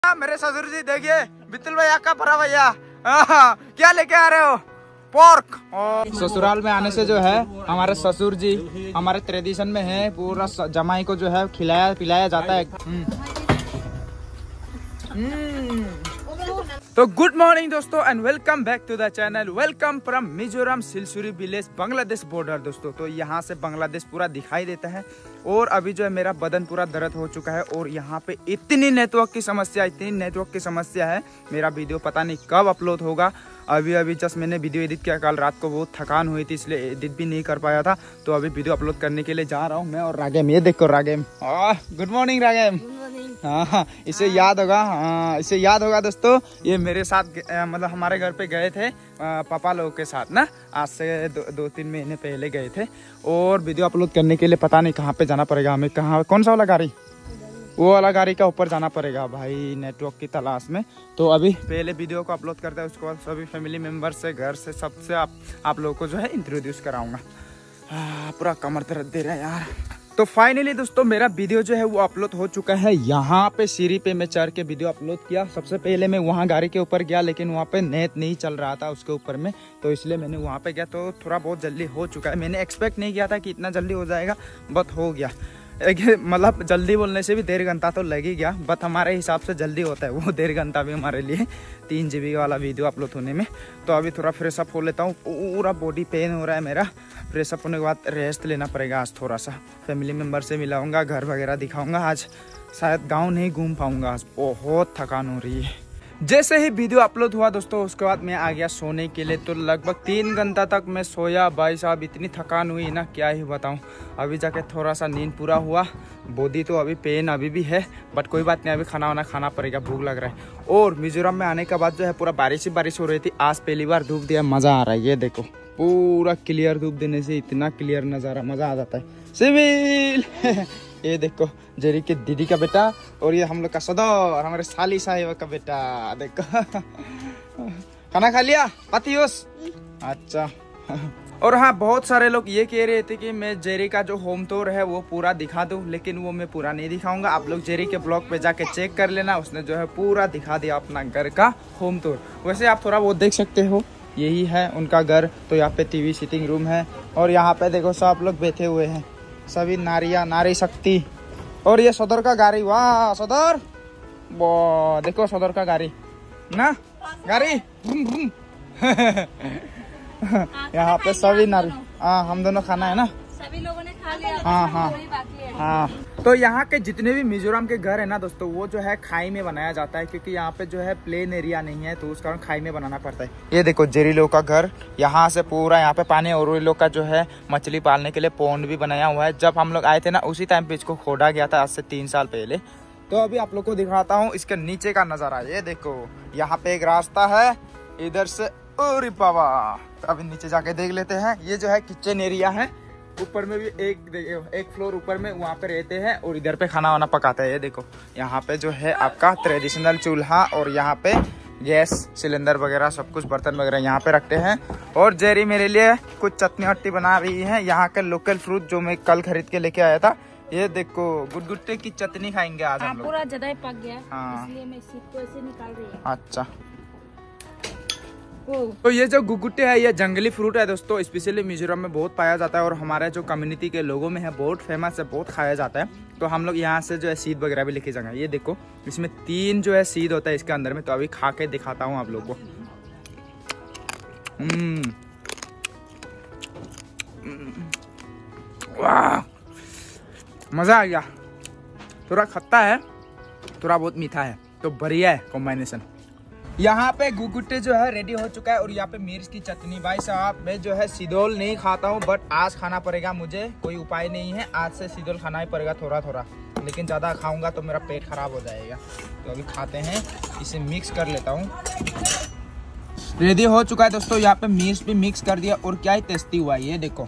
मेरे ससुर जी देखिए, बितुल भैया का भरा भैया क्या लेके आ रहे हो? पोर्क। और ससुराल में आने से जो है हमारे ससुर जी हमारे ट्रेडिशन में है, पूरा जमाई को जो है खिलाया पिलाया जाता है। तो गुड मॉर्निंग दोस्तों and welcome back to the channel. Welcome from Mizoram सिलसुरी विलेज बांग्लादेश बॉर्डर। दोस्तों तो यहाँ से बांग्लादेश पूरा दिखाई देता है और अभी जो है मेरा बदन पूरा दर्द हो चुका है और यहाँ पे इतनी नेटवर्क की समस्या है। मेरा वीडियो पता नहीं कब अपलोड होगा। अभी जस्ट मैंने वीडियो एडिट किया, कल रात को बहुत थकान हुई थी इसलिए एडिट भी नहीं कर पाया था। तो अभी वीडियो अपलोड करने के लिए जा रहा हूँ मैं और रागेम। ये देखो रागेम। Good morning रागेम। हाँ इसे याद होगा दोस्तों, ये मेरे साथ मतलब हमारे घर पे गए थे पापा लोगों के साथ ना, आज से दो तीन महीने पहले गए थे। और वीडियो अपलोड करने के लिए पता नहीं कहाँ पे जाना पड़ेगा हमें, कहाँ कौन सा वाला गाड़ी, वो वाला गाड़ी का ऊपर जाना पड़ेगा भाई नेटवर्क की तलाश में। तो अभी पहले वीडियो को अपलोड करते हैं, उसके बाद सभी फैमिली मेम्बर से घर से सबसे आप लोगों को जो है इंट्रोड्यूस कराऊंगा। पूरा कमर दर्द दे रहा है यार। तो फाइनली दोस्तों मेरा वीडियो जो है वो अपलोड हो चुका है। यहाँ पे सीढ़ी पे मैं चढ़ के वीडियो अपलोड किया। सबसे पहले मैं वहाँ गाड़ी के ऊपर गया, लेकिन वहाँ पे नेट नहीं चल रहा था उसके ऊपर में, तो इसलिए मैंने वहाँ पे गया। तो थोड़ा बहुत जल्दी हो चुका है। मैंने एक्सपेक्ट नहीं किया था कि इतना जल्दी हो जाएगा, बट हो गया। मतलब जल्दी बोलने से भी 1.5 घंटा तो लग ही गया, बट हमारे हिसाब से जल्दी होता है वो 1.5 घंटा भी हमारे लिए 3 GB वाला वीडियो अपलोड होने में। तो अभी थोड़ा फ्रेश अप हो लेता हूँ, पूरा बॉडी पेन हो रहा है मेरा। फ्रेश अप होने के बाद रेस्ट लेना पड़ेगा आज थोड़ा सा। फैमिली मेम्बर से मिलाऊंगा, घर वगैरह दिखाऊंगा। आज शायद गाँव नहीं घूम पाऊंगा, आज बहुत थकान हो रही है। जैसे ही वीडियो अपलोड हुआ दोस्तों उसके बाद मैं आ गया सोने के लिए। तो लगभग 3 घंटा तक मैं सोया। भाई साहब इतनी थकान हुई ना क्या ही बताऊं। अभी जाके थोड़ा सा नींद पूरा हुआ। बॉडी तो अभी पेन अभी भी है, बट कोई बात नहीं, अभी खाना वाना खाना पड़ेगा, भूख लग रहा है। और मिजोरम में आने के बाद जो है पूरा बारिश हो रही थी। आज पहली बार धूप दिया, मजा आ रहा है। ये देखो पूरा क्लियर धूप देने से इतना क्लियर नजारा, मजा आ जाता है। सिविल ये देखो जेरी के दीदी का बेटा और ये हम लोग का सदर हमारे साली साहिबा का बेटा। देखो खाना खा लिया पातियोस? अच्छा। और हाँ बहुत सारे लोग ये कह रहे थे कि मैं जेरी का जो होम टूर है वो पूरा दिखा दूं, लेकिन वो मैं पूरा नहीं दिखाऊंगा। आप लोग जेरी के ब्लॉग पे जाके चेक कर लेना, उसने जो है पूरा दिखा दिया अपना घर का होम टूर। वैसे आप थोड़ा बहुत देख सकते हो, यही है उनका घर। तो यहाँ पे टीवी सिटिंग रूम है और यहाँ पे देखो सब लोग बैठे हुए हैं, सभी नारियां, नारी शक्ति। और ये सदर का गाड़ी, वाह सदर, देखो सदर का गाड़ी ना, गाड़ी यहाँ पे सभी नारी। हाँ हम दोनों खाना है ना, सभी लोगों ने खा लिया। हाँ तो यहाँ के जितने भी मिजोरम के घर है ना दोस्तों, वो जो है खाई में बनाया जाता है, क्योंकि यहाँ पे जो है प्लेन एरिया नहीं है, तो उस कारण खाई में बनाना पड़ता है। ये देखो जेरी लोग का घर, यहाँ से पूरा यहाँ पे पानी। और लोग का जो है मछली पालने के लिए पॉन्ड भी बनाया हुआ है। जब हम लोग आए थे ना उसी टाइम पे इसको खोदा गया था, आज से 3 साल पहले। तो अभी आप लोग को दिखाता हूँ इसके नीचे का नजारा। ये देखो यहाँ पे एक रास्ता है इधर से, अरे बाबा। तो अभी नीचे जाके देख लेते हैं। ये जो है किचन एरिया है, ऊपर में भी एक फ्लोर ऊपर में वहाँ पे रहते हैं और इधर पे खाना वाना पकाते हैं। ये देखो यहाँ पे जो है आपका ट्रेडिशनल चूल्हा और यहाँ पे गैस सिलेंडर वगैरह सब कुछ बर्तन वगैरह यहाँ पे रखते हैं। और जेरी मेरे लिए कुछ चटनी वट्टी बना रही है, यहाँ के लोकल फ्रूट जो मैं कल खरीद के लेके आया था। ये देखो गुटगुट्टे की चटनी खाएंगे आज हम लोग। पूरा ज्यादा पक गया, इसलिए मैं सीट को ऐसे निकाल रही हूँ। अच्छा तो ये जो गुगुट्टे है ये जंगली फ्रूट है दोस्तों, स्पेशली मिजोरम में बहुत पाया जाता है और हमारे जो कम्युनिटी के लोगों में है बहुत फेमस है, बहुत खाया जाता है। तो हम लोग यहाँ से जो है सीड वगैरह भी लेके जाएंगे। ये देखो इसमें 3 जो है सीड होता है इसके अंदर में। तो अभी खा के दिखाता हूँ आप लोगों को। वाह मजा आ गया। थोड़ा खट्टा है, थोड़ा बहुत मीठा है, तो बढ़िया है कॉम्बिनेशन। यहाँ पे गुगुट्टे जो है रेडी हो चुका है और यहाँ पे मिर्च की चटनी। भाई साहब मैं जो है सिदोल नहीं खाता हूँ, बट आज खाना पड़ेगा मुझे, कोई उपाय नहीं है। आज से सिदोल खाना ही पड़ेगा थोड़ा थोड़ा, लेकिन ज़्यादा खाऊंगा तो मेरा पेट खराब हो जाएगा। तो अभी खाते हैं, इसे मिक्स कर लेता हूँ। रेडी हो चुका है दोस्तों। यहाँ पे मिर्च भी मिक्स कर दिया और क्या ही टेस्टी हुआ है। ये देखो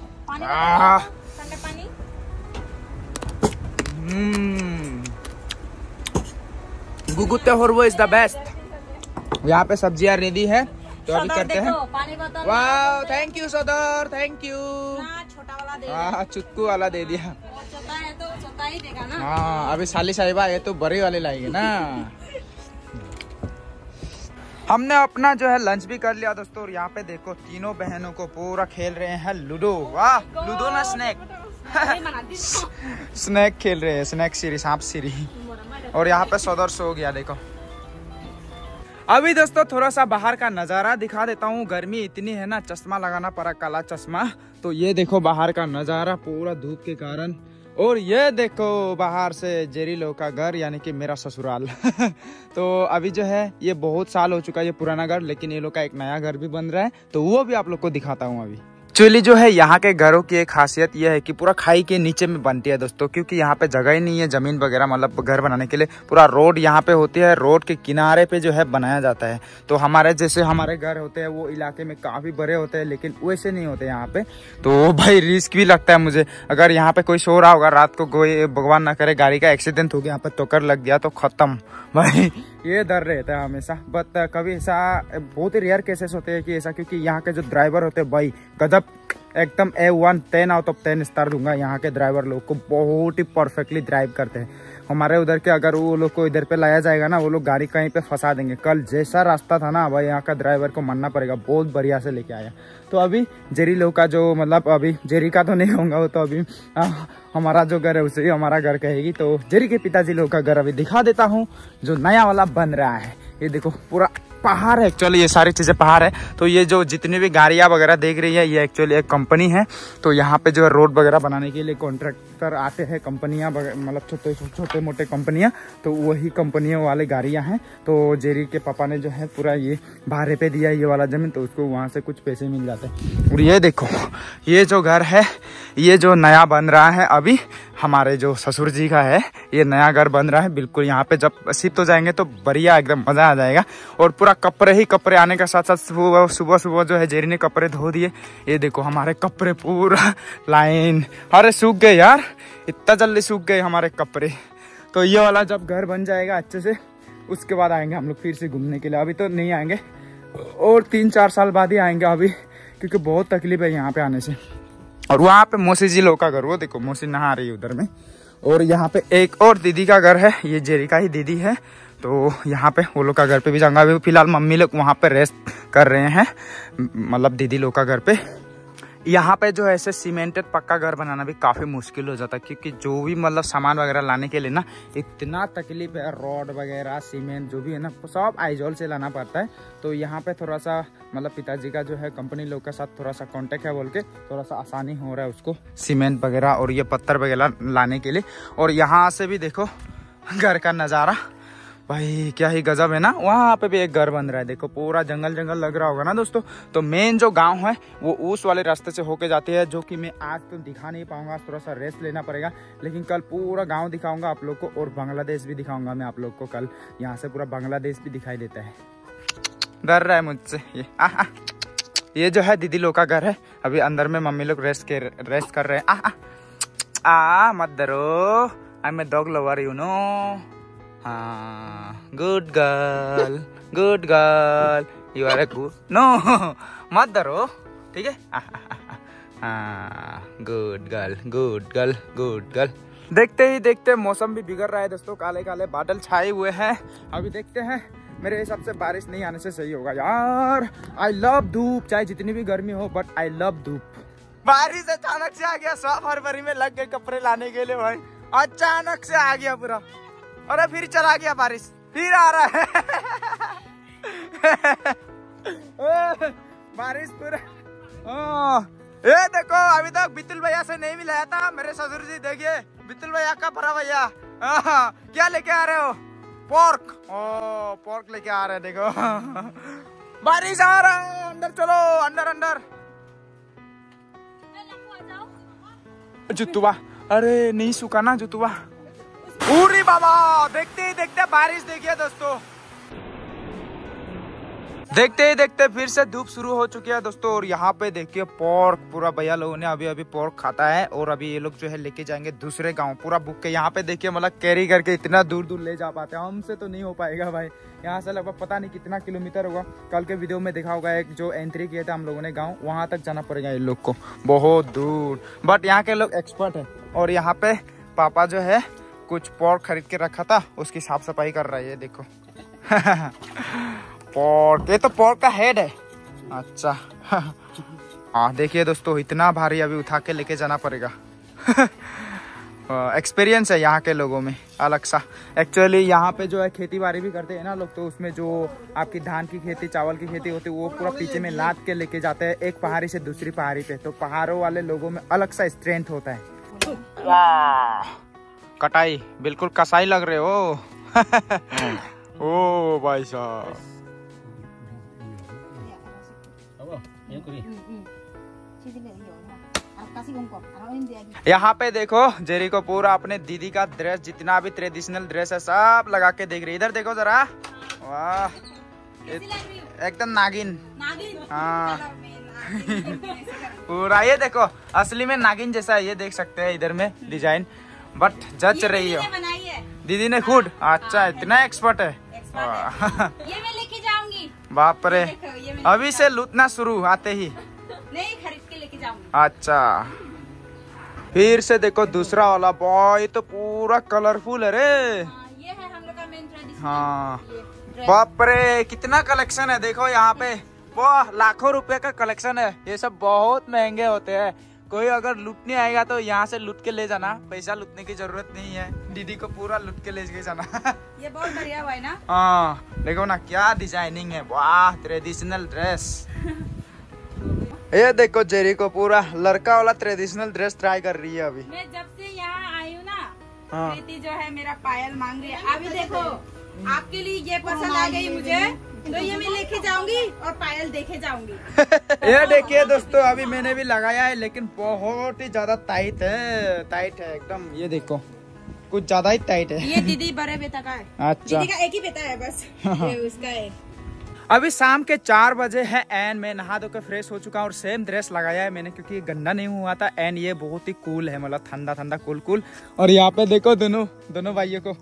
गुगुट्टे होर्बो इज द बेस्ट। यहाँ पे सब्जियाँ रेडी है, तो अभी करते हैं। वाह थैंक यू सदर, थैंक यू। छोटा वाला दे दिया, चुटकू वाला दे दिया। छोटा है तो छोटा ही देगा ना। हाँ अभी साली साहिबा ये तो बड़े वाले लाएंगे ना। हमने अपना जो है लंच भी कर लिया दोस्तों। और यहाँ पे देखो तीनों बहनों को पूरा खेल रहे हैं लूडो। वाह, लूडो ना स्नैक स्नैक खेल रहे हैं, स्नैक सीरी, सांप सीरी। और यहाँ पे सदर सो गया देखो। अभी दोस्तों थोड़ा सा बाहर का नज़ारा दिखा देता हूँ। गर्मी इतनी है ना, चश्मा लगाना पड़ा, काला चश्मा। तो ये देखो बाहर का नज़ारा पूरा धूप के कारण। और ये देखो बाहर से जेरी लोग का घर, यानी कि मेरा ससुराल। तो अभी जो है ये बहुत साल हो चुका है ये पुराना घर, लेकिन ये लोग का एक नया घर भी बन रहा है, तो वो भी आप लोग को दिखाता हूँ अभी। एक्चुअली जो है यहाँ के घरों की एक खासियत ये है कि पूरा खाई के नीचे में बनती है दोस्तों, क्योंकि यहाँ पे जगह ही नहीं है जमीन वगैरह मतलब घर बनाने के लिए। पूरा रोड यहाँ पे होती है, रोड के किनारे पे जो है बनाया जाता है। तो हमारे जैसे हमारे घर होते हैं वो इलाके में काफ़ी बड़े होते हैं, लेकिन वैसे नहीं होते यहाँ पे। तो भाई रिस्क भी लगता है मुझे, अगर यहाँ पे कोई सो रहा होगा रात को, कोई भगवान ना करे गाड़ी का एक्सीडेंट हो गया यहाँ पे, टक्कर लग गया तो खत्म भाई। ये डर रहता है हमेशा। बट कभी ऐसा बहुत ही रेयर केसेस होते हैं कि ऐसा, क्योंकि यहाँ के जो ड्राइवर होते हैं भाई गजब, एकदम A1 10 आउट ऑफ 10 स्टार दूंगा। यहाँ के ड्राइवर लोग को बहुत ही परफेक्टली ड्राइव करते हैं। हमारे उधर के अगर वो लोग को इधर पे लाया जाएगा ना, वो लोग गाड़ी कहीं पे फंसा देंगे। कल जैसा रास्ता था ना भाई, यहाँ का ड्राइवर को मानना पड़ेगा, बहुत बढ़िया से लेके आया। तो अभी जेरी लोग का जो मतलब, अभी जेरी का तो नहीं कहूँगा, वो तो अभी हमारा जो घर है उसे हमारा घर कहेगी। तो जेरी के पिताजी लोग का घर अभी दिखा देता हूँ, जो नया वाला बन रहा है। ये देखो पूरा पहाड़ है, एक्चुअली ये सारी चीज़ें पहाड़ है। तो ये जो जितनी भी गाड़ियाँ वगैरह देख रही है, ये एक्चुअली एक कंपनी है। तो यहाँ पे जो है रोड वगैरह बनाने के लिए कॉन्ट्रैक्टर आते हैं, कंपनियाँ मतलब छोटे मोटे कंपनियाँ। तो वही कंपनियों वाले गाड़ियाँ हैं। तो जेरी के पापा ने जो है पूरा ये भाड़े पे दिया ये वाला ज़मीन, तो उसको वहाँ से कुछ पैसे मिल जाते हैं। और ये देखो ये जो घर है, ये जो नया बन रहा है अभी, हमारे जो ससुर जी का है, ये नया घर बन रहा है बिल्कुल। यहाँ पे जब शिफ्ट हो जाएंगे तो बढ़िया एकदम मज़ा आ जाएगा। और पूरा कपड़े ही कपड़े आने के साथ साथ सुबह जो है जेरी ने कपड़े धो दिए। ये देखो हमारे कपड़े पूरा लाइन, अरे सूख गए यार, इतना जल्दी सूख गए हमारे कपड़े। तो ये वाला जब घर बन जाएगा अच्छे से, उसके बाद आएंगे हम लोग फिर से घूमने के लिए। अभी तो नहीं आएंगे, और 3-4 साल बाद ही आएंगे अभी, क्योंकि बहुत तकलीफ है यहाँ पे आने से। और वहाँ पे मौसी जी लोग का घर, वो देखो मौसी नहा रही है उधर में। और यहाँ पे एक और दीदी का घर है, ये जेरी का ही दीदी है। तो यहाँ पे वो लोग का घर पे भी जाऊंगा। अभी फिलहाल मम्मी लोग वहाँ पे रेस्ट कर रहे हैं, मतलब दीदी लोग का घर पे। यहाँ पे जो ऐसे सीमेंटेड पक्का घर बनाना भी काफ़ी मुश्किल हो जाता है, क्योंकि जो भी मतलब सामान वगैरह लाने के लिए ना इतना तकलीफ है। रॉड वगैरह सीमेंट जो भी है ना, सब आइजोल से लाना पड़ता है। तो यहाँ पे थोड़ा सा मतलब पिताजी का जो है कंपनी लोग के साथ थोड़ा सा कांटेक्ट है बोल के, थोड़ा सा आसानी हो रहा है उसको सीमेंट वगैरह और ये पत्थर वगैरह लाने के लिए। और यहाँ से भी देखो घर का नज़ारा भाई क्या ही गजब है ना। वहाँ पे भी एक घर बन रहा है, देखो पूरा जंगल जंगल लग रहा होगा ना दोस्तों। तो मेन जो गांव है वो उस वाले रास्ते से होके जाती है, जो कि मैं आज तो दिखा नहीं पाऊंगा, थोड़ा सा रेस्ट लेना पड़ेगा। लेकिन कल पूरा गांव दिखाऊंगा आप लोग को, और बांग्लादेश भी दिखाऊंगा मैं आप लोग को कल। यहाँ से पूरा बांग्लादेश भी दिखाई देता है। डर रहा है मुझसे ये जो है दीदी लोग का घर है। अभी अंदर में मम्मी लोग रेस्ट कर रहे हैं। मत डरो, I am a dog lover you know. हाँ, good girl, good girl, you are a good, no मत डरो, ठीक है। हाँ, good girl, good girl, good girl. देखते ही देखते मौसम भी बिगड़ रहा है दोस्तों, काले काले बादल छाए हुए हैं। अभी देखते हैं, मेरे हिसाब से बारिश नहीं आने से सही होगा यार। आई लव धूप, चाहे जितनी भी गर्मी हो, बट आई लव धूप। बारिश अचानक से आ गया, 100 फरवरी में लग गए कपड़े लाने के लिए भाई, अचानक से आ गया पूरा। अरे फिर चला गया बारिश, फिर आ रहा है बारिश पूरा। ये देखो अभी तक बितुल भैया से नहीं मिलाया था मेरे ससुर जी। देखिए बितुल भैया का बड़ा भैया क्या लेके आ रहे हो? पोर्क। ओ पोर्क लेके आ रहे हैं, देखो बारिश आ रहा है। अंदर चलो, अंदर अंदर। जुतुआ, अरे नहीं सूखा ना जुतुआ। पूरी बाबा, देखते ही देखते बारिश देखिए दोस्तों, देखते ही देखते फिर से धूप शुरू हो चुकी है दोस्तों। और यहाँ पे देखिए पोर्क, पूरा भैया लोगों ने अभी पोर्क खाता है। और अभी ये लोग जो है लेके जाएंगे दूसरे गांव, पूरा बुक के। यहाँ पे देखिए मतलब कैरी करके इतना दूर दूर ले जा पाते हैं, हमसे तो नहीं हो पाएगा भाई। यहाँ से लगभग पता नहीं कितना किलोमीटर होगा, कल के वीडियो में देखा होगा एक जो एंट्री किया था हम लोगों ने गाँव, वहाँ तक जाना पड़ेगा इन लोग को, बहुत दूर। बट यहाँ के लोग एक्सपर्ट है। और यहाँ पे पापा जो है कुछ पोर्क खरीद के रखा था, उसकी साफ सफाई कर रहा है, ये देखो पोर्क, ये तो पोर्क का हेड है। अच्छा हाँ देखिए दोस्तों, इतना भारी अभी उठा के लेके जाना पड़ेगा। एक्सपीरियंस है यहाँ के लोगों में अलग सा। एक्चुअली यहाँ पे जो है खेती बाड़ी भी करते हैं ना लोग, तो उसमें जो आपकी धान की खेती, चावल की खेती होती है, वो पूरा पीछे में लाद के लेके जाते हैं एक पहाड़ी से दूसरी पहाड़ी पे। तो पहाड़ों वाले लोगों में अलग सा स्ट्रेंथ होता है। कटाई बिल्कुल कसाई लग रहे हो। ओ भाई साहब, यहाँ पे देखो जेरी को पूरा अपने दीदी का ड्रेस, जितना भी ट्रेडिशनल ड्रेस है सब लगा के देख रही। इधर देखो जरा, वाह एकदम नागिन। हाँ पूरा ये देखो असली में नागिन जैसा है, ये देख सकते हैं इधर में डिजाइन। बट जच रही हो दीदी ने खुद। अच्छा इतना एक्सपर्ट है। ये मैं लेके जाऊंगी। बाप रे, अभी से लूटना शुरू आते ही। नहीं, खरीद के लेके जाऊंगी। अच्छा फिर से देखो दूसरा वाला बॉय, तो पूरा कलरफुल है रे। ये है हम लोग का मेन ट्रेडिशन। हाँ बाप रे, कितना कलेक्शन है देखो यहाँ पे। वो लाखों रुपए का कलेक्शन है। ये सब बहुत महंगे होते हैं। कोई अगर लूटने आएगा तो यहाँ से लूट के ले जाना, पैसा लूटने की जरूरत नहीं है। दीदी को पूरा लूट के ले जाना। ये बहुत बढ़िया हुआ है ना। हाँ देखो ना क्या डिजाइनिंग है, वाह ट्रेडिशनल ड्रेस। ये देखो जेरी को पूरा लड़का वाला ट्रेडिशनल ड्रेस ट्राई कर रही है अभी। मैं जब से यहाँ आई हूँ ना, हाँ। प्रीति जो है मेरा पायल मांग रही है। अभी देखो आपके लिए ये पसंद आ गई मुझे, तो ये मैं लेके जाऊंगी और पायल देखे जाऊंगी। ये देखिए दोस्तों, अभी मैंने भी लगाया है, लेकिन बहुत ही ज्यादा टाइट है, टाइट है एकदम। ये देखो कुछ ज्यादा ही टाइट है। ये दीदी बड़े बेटा का है। अच्छा, दीदी का एक ही बेटा है बस। ये उसका है। अभी शाम के 4 बजे है एंड मैं नहा धो के फ्रेश हो चुका हूँ और सेम ड्रेस लगाया है मैंने, क्योंकि गंदा नहीं हुआ था। एंड ये बहुत ही कूल है, मतलब ठंडा ठंडा कूल कूल। और यहाँ पे देखो दोनों भाइयों को।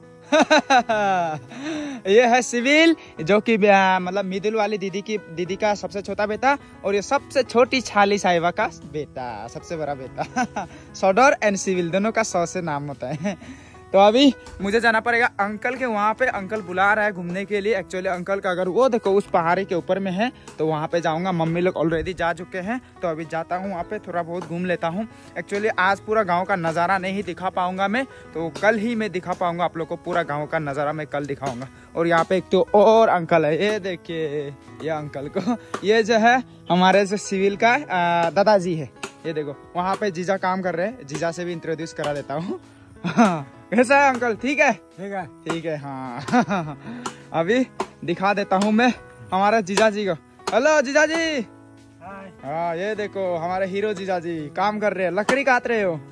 ये है सिविल, जो कि मतलब मिडिल वाली दीदी का सबसे छोटा बेटा, और ये सबसे छोटी छाली साहिबा का बेटा, सबसे बड़ा बेटा। सौडर एंड सिविल दोनों का 100 से नाम होता है। तो अभी मुझे जाना पड़ेगा अंकल के वहाँ पे। अंकल बुला रहा है घूमने के लिए। एक्चुअली अंकल का घर वो देखो उस पहाड़ी के ऊपर में है, तो वहाँ पे जाऊँगा। मम्मी लोग ऑलरेडी जा चुके हैं, तो अभी जाता हूँ वहाँ पे, थोड़ा बहुत घूम लेता हूँ। एक्चुअली आज पूरा गाँव का नज़ारा नहीं दिखा पाऊँगा मैं, तो कल ही मैं दिखा पाऊँगा आप लोग को। पूरा गाँव का नज़ारा मैं कल दिखाऊँगा। और यहाँ पे एक तो और अंकल है, ये देखिए ये अंकल को, ये जो है हमारे जो सिविल का दादाजी है। ये देखो वहाँ पे जीजा काम कर रहे हैं, जीजा से भी इंट्रोड्यूस करा देता हूँ। कैसा है अंकल, ठीक है? ठीक है हाँ। अभी दिखा देता हूँ मैं हमारे जीजा जी को। हेलो जीजा जी। हाँ ये देखो हमारे हीरो जीजा जी काम कर रहे हैं, लकड़ी काट रहे हो।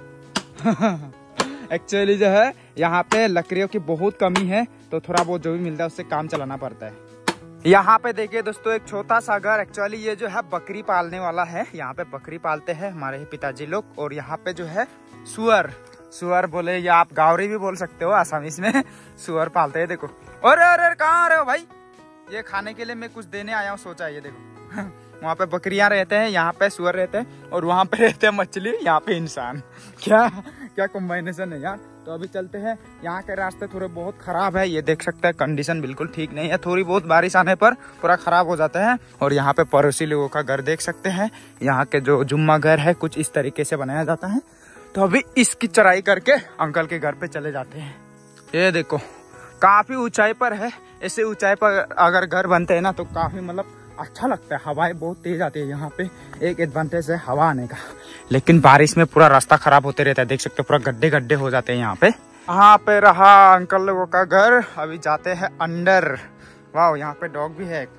एक्चुअली जो है यहाँ पे लकड़ियों की बहुत कमी है, तो थोड़ा बहुत जो भी मिलता है उससे काम चलाना पड़ता है। यहाँ पे देखिए दोस्तों एक छोटा सा घर। एक्चुअली ये जो है बकरी पालने वाला है। यहाँ पे बकरी पालते हैं हमारे ही पिताजी लोग। और यहाँ पे जो है सुअर बोले, या आप गावरी भी बोल सकते हो आसामीज में। सुअर पालते हैं। देखो अरे कहाँ आ रहे हो भाई? ये खाने के लिए मैं कुछ देने आया हूँ, सोचा। ये देखो वहाँ पे बकरियां रहते हैं, यहाँ पे सुअर रहते हैं, और वहाँ पे रहते हैं मछली, यहाँ पे इंसान। क्या कॉम्बिनेशन है यार। तो अभी चलते हैं। यहाँ के रास्ते थोड़े बहुत खराब है, ये देख सकते हैं, कंडीशन बिल्कुल ठीक नहीं है। थोड़ी बहुत बारिश आने पर पूरा खराब हो जाता है। और यहाँ पे पड़ोसी लोगों का घर देख सकते हैं। यहाँ के जो जुम्मा घर है कुछ इस तरीके से बनाया जाता है। तो अभी इसकी चढ़ाई करके अंकल के घर पे चले जाते हैं। ये देखो काफी ऊंचाई पर है। ऐसे ऊंचाई पर अगर घर बनते हैं ना तो काफी मतलब अच्छा लगता है। हवाएं बहुत तेज आती है यहाँ पे, एक एडवांटेज है हवा आने का। लेकिन बारिश में पूरा रास्ता खराब होते रहता है, देख सकते हो पूरा गड्ढे गड्ढे हो जाते हैं यहाँ पे। यहाँ पे रहा अंकल लोगों का घर। अभी जाते हैं अंदर। वाह यहाँ पे डॉग भी है।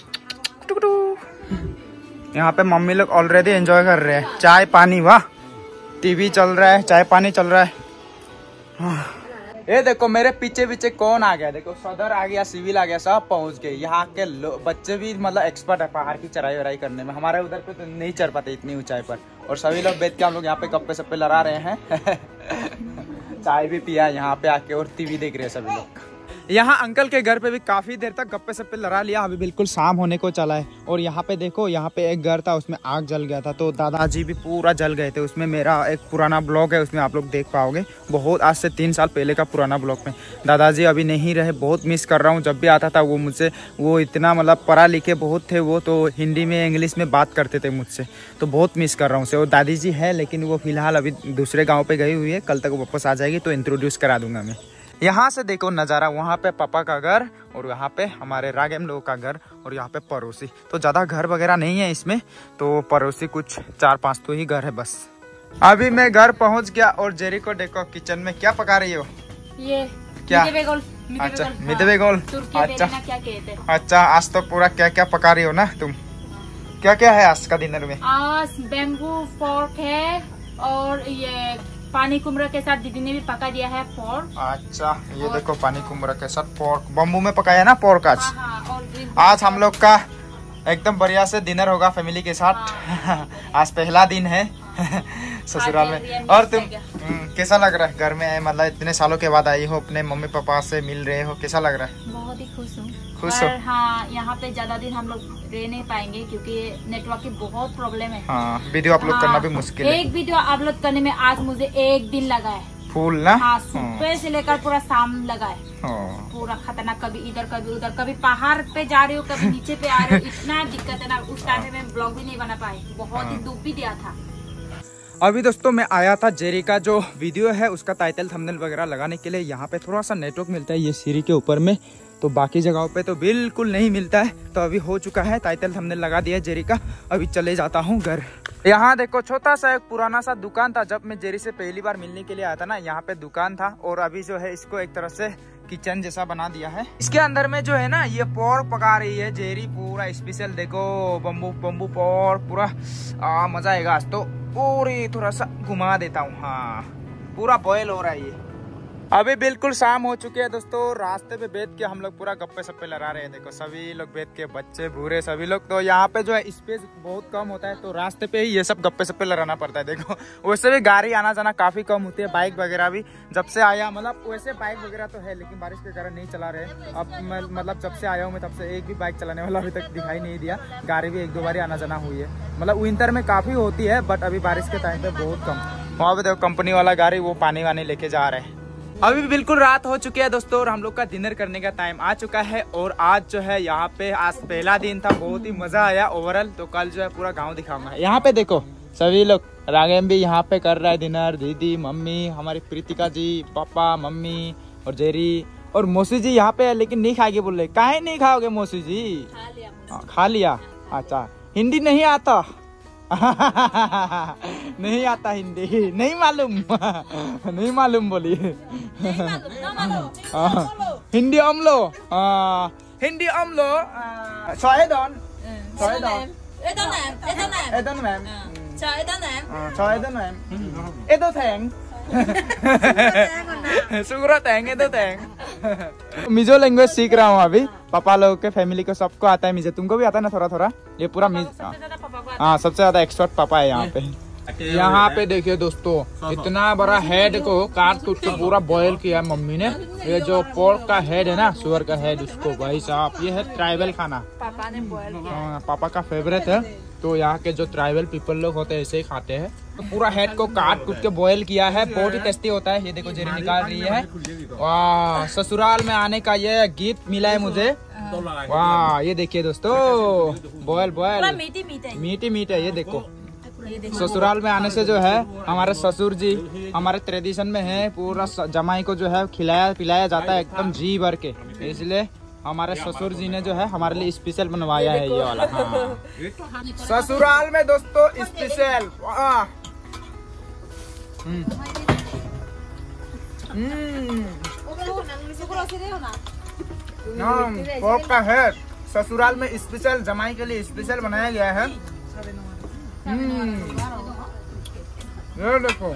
यहाँ पे मम्मी लोग ऑलरेडी एंजॉय कर रहे हैं, चाय पानी। वाह टीवी चल रहा है, चाय पानी चल रहा है। ये देखो मेरे पीछे पीछे कौन आ गया। देखो सदर आ गया, सिविल आ गया, सब पहुंच गए। यहाँ के बच्चे भी मतलब एक्सपर्ट है पहाड़ की चढ़ाई वढ़ाई करने में। हमारे उधर पे तो नहीं चढ़ पाते इतनी ऊंचाई पर। और सभी लोग बैठ के हम लोग यहाँ पे गप्पे सप्पे लड़ा रहे हैं। चाय भी पिया यहाँ पे आके और टीवी देख रहे हैं सभी लोग। यहाँ अंकल के घर पे भी काफी देर तक गप्पे सप्पे लड़ा लिया। अभी बिल्कुल शाम होने को चला है और यहाँ पे देखो, यहाँ पे एक घर था उसमें आग जल गया था, तो दादाजी भी पूरा जल गए थे उसमें। मेरा एक पुराना ब्लॉग है, उसमें आप लोग देख पाओगे, बहुत आज से 3 साल पहले का पुराना ब्लॉग में। दादाजी अभी नहीं रहे, बहुत मिस कर रहा हूँ। जब भी आता था वो मुझसे, वो इतना मतलब पढ़ा लिखे बहुत थे, वो तो हिंदी में इंग्लिश में बात करते थे मुझसे, तो बहुत मिस कर रहा हूँ उसे। और दादी जी है लेकिन वो फिलहाल अभी दूसरे गाँव पे गई हुई है, कल तक वापस आ जाएगी तो इंट्रोड्यूस करा दूंगा मैं। यहाँ से देखो नज़ारा, वहाँ पे पापा का घर और यहाँ पे हमारे रागेम लोगों का घर और यहाँ पे पड़ोसी। तो ज़्यादा घर वगैरह नहीं है इसमें, तो पड़ोसी कुछ 4-5 तो ही घर है बस। अभी मैं घर पहुँच गया और जेरी को देखो किचन में क्या पका रही हो। ये क्या? अच्छा मिदवे गोल। अच्छा आज तो पूरा क्या क्या पका रही हो ना तुम? क्या क्या है आज का डिनर में? आज बेम्बू फोर्क है और ये पानी कुमड़ा के साथ दीदी ने भी पका दिया है पोर्क। अच्छा ये देखो पानी कुमड़ा के साथ पोर्क, बम्बू में पकाया ना पोर्क आज। हाँ, आज हम लोग का एकदम बढ़िया से डिनर होगा फैमिली के साथ। आज पहला दिन है ससुराल में। और तुम कैसा लग रहा है घर में आए, मतलब इतने सालों के बाद आई हो, अपने मम्मी पापा से मिल रहे हो, कैसा लग रहा है? बहुत ही खुश हूँ। खुश हो? हाँ, यहाँ पे ज्यादा दिन हम लोग रह नहीं पाएंगे क्योंकि नेटवर्क की बहुत प्रॉब्लम है। हाँ, वीडियो अपलोड करना भी मुश्किल है। एक वीडियो अपलोड करने में आज मुझे 1 दिन लगा है। फुल ना? हाँ, सुबह से लेकर पूरा शाम लगा है। पूरा खतरनाक, कभी इधर कभी उधर, कभी पहाड़ पे जा रही हो, कभी नीचे पे आ रही हो, इतना दिक्कत है ना। उस टाइम में मैं ब्लॉग भी नहीं बना पाई, बहुत ही दुख भी दिया था। अभी दोस्तों मैं आया था जेरी का जो वीडियो है उसका टाइटल थंबनेल वगैरह लगाने के लिए। यहाँ पे थोड़ा सा नेटवर्क मिलता है ये सीढ़ी के ऊपर में, तो बाकी जगहों पे तो बिल्कुल नहीं मिलता है। तो अभी हो चुका है, टाइटल थंबनेल लगा दिया जेरी का। अभी चले जाता हूँ घर। यहाँ देखो छोटा सा एक पुराना सा दुकान था, जब मैं जेरी से पहली बार मिलने के लिए आया था ना, यहाँ पे दुकान था। और अभी जो है इसको एक तरह से किचन जैसा बना दिया है। इसके अंदर में जो है ना ये पोर्क पका रही है जेरी, पूरा स्पेशल। देखो बम्बू पोर्क पूरा मजा आएगा आज तो। और ये थोड़ा सा घुमा देता हूँ। हाँ, पूरा बॉयल हो रहा है ये। अभी बिल्कुल शाम हो चुकी है दोस्तों। रास्ते पे बैठ के हम लोग पूरा गप्पे सप्पे लड़ा रहे हैं। देखो सभी लोग बैठ के, बच्चे बूढ़े सभी लोग। तो यहाँ पे जो है स्पेस बहुत कम होता है, तो रास्ते पे ही ये सब गप्पे सप्पे लड़ाना पड़ता है। देखो वैसे भी गाड़ी आना जाना काफी कम होती है, बाइक वगैरह भी जब से आया, मतलब वैसे बाइक वगैरह तो है लेकिन बारिश के कारण नहीं चला रहे। अब मतलब जब से आया हूँ मैं तब से एक भी बाइक चलाने वाला अभी तक दिखाई नहीं दिया। गाड़ी भी 1-2 बार आना जाना हुई है, मतलब विंटर में काफी होती है बट अभी बारिश के टाइम पे बहुत कम। वहाँ पे देखो कंपनी वाला गाड़ी वो पानी वानी लेके जा रहे हैं। अभी बिल्कुल रात हो चुकी है दोस्तों और हम लोग का डिनर करने का टाइम आ चुका है। और आज जो है यहाँ पे, आज पहला दिन था, बहुत ही मजा आया ओवरऑल। तो कल जो है पूरा गांव दिखाऊंगा। यहाँ पे देखो सभी लोग, रागेम भी यहाँ पे कर रहा है डिनर, दीदी, मम्मी, हमारी प्रीतिका जी, पापा, मम्मी और जेरी और मौसी जी यहाँ पे है लेकिन नहीं खाएगी बोल रहे। काहे नहीं खाओगे मौसी जी? खा लिया। अच्छा, हिंदी नहीं आता? नहीं आता हिंदी? नहीं मालूम? नहीं मालूम बोलिए। हिंदी अमलो, हिंदी अमलो, Chøedon, Edon ma'am, Chøedon ma'am, Edo थैंग, सुगरा थैंग, Edo थैंग। मिजो लैंग्वेज सीख रहा हूँ अभी। पापा लोग के फैमिली को सबको आता है मिजो, तुमको भी आता है ना थोड़ा थोड़ा? ये पूरा हाँ, सबसे ज्यादा एक्सपर्ट पापा है यहाँ पे। यहाँ पे देखिए दोस्तों, इतना बड़ा हेड को काट कूट के पूरा बॉयल किया मम्मी ने। ये जो पोर्क का हेड है ना, सुअर का हेड, उसको भाई साहब ये है ट्राइबल खाना, पापा ने बॉयल किया। पापा का फेवरेट है। तो यहाँ के जो ट्राइबल पीपल लोग होते हैं ऐसे ही खाते हैं। तो पूरा हेड को काट कूट के बॉयल किया है, बहुत ही टेस्टी होता है। ये देखो जेरी निकाल रही है। वाह, ससुराल में आने का ये गिफ्ट मिला है मुझे। वाह, ये देखिए दोस्तों, बॉयल मीठी है। ये देखो ससुराल में आने से जो है हमारे ससुर जी, हमारे ट्रेडिशन में है पूरा जमाई को जो है खिलाया पिलाया जाता है एकदम जी भर के। इसलिए हमारे ससुर जी ने जो है हमारे लिए स्पेशल बनवाया है ये वाला। हाँ, ससुराल में दोस्तों स्पेशल। पोर्क का है, ससुराल में स्पेशल जमाई के लिए स्पेशल बनाया गया है। ये देखो,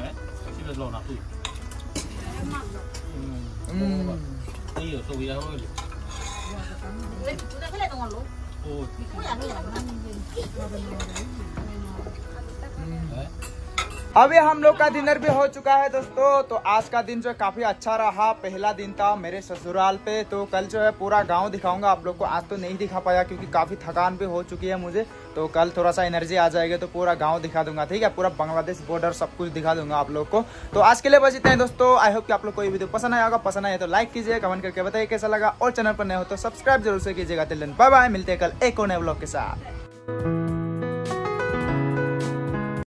अभी हम लोग का डिनर भी हो चुका है दोस्तों। तो आज का दिन जो है काफी अच्छा रहा। पहला दिन था मेरे ससुराल पे, तो कल जो है पूरा गांव दिखाऊंगा आप लोग को। आज तो नहीं दिखा पाया क्योंकि काफी थकान भी हो चुकी है मुझे, तो कल थोड़ा सा एनर्जी आ जाएगी तो पूरा गांव दिखा दूंगा, ठीक है। पूरा बांग्लादेश बॉर्डर सब कुछ दिखा दूंगा आप लोग को। तो आज के लिए बस इतना ही दोस्तों। आई होप कि आप लोग को ये वीडियो पसंद आया होगा। पसंद आया तो लाइक कीजिए, कमेंट करके बताइए कैसा लगा, और चैनल पर नए हो तो सब्सक्राइब जरूर से कीजिएगा। टिल देन बाय बाय, मिलते हैं कल एक और नए व्लॉग के साथ।